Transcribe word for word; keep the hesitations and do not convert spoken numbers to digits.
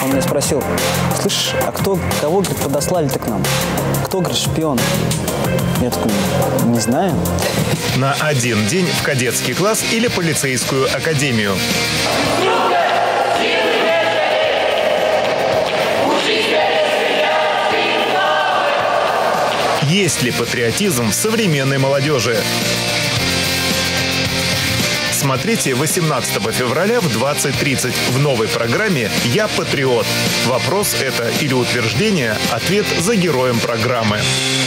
Он меня спросил: слышь, а кто, кого, говорит, подослали-то к нам? Кто, говорит, шпион? Я такой: не знаю. На один день в кадетский класс или полицейскую академию. Есть ли патриотизм в современной молодежи? Смотрите восемнадцатого февраля в двадцать тридцать в новой программе «Я патриот». Вопрос это или утверждение, ответ за героем программы.